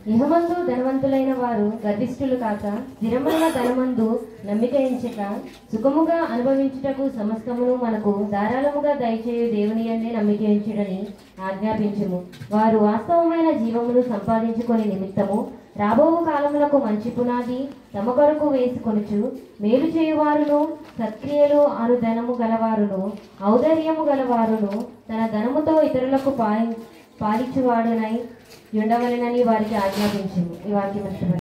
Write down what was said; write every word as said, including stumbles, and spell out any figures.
ఇహమందు ధనవంతులైన వారు గర్విష్ఠులు కాక స్థిరమైన ధనమందు నమ్మిక ఎంచక సుఖముగా అనుభవించుటకు సమస్తమును మనకు ధారాళముగా దయచేయు దేవుని యందే నమ్మిక ఎంచుడని ఆజ్ఞాపించుము. వారు వాస్తవమైన జీవమును సంపాదించుకొని నిమిత్తము రాబోవు కాలములకు మంచి పునాది తమ కొరకు వేసుకొనుచు మేలు చేయువారును సత్క్రియలు అను ధనము గలవారును ఔదర్యము గలవారును తన ధనముతో ఇతరులకు పాలి పాలిచువాడునై ఉండవలెనని వారికి ఆజ్ఞాపించుము. ఈ వాక్యం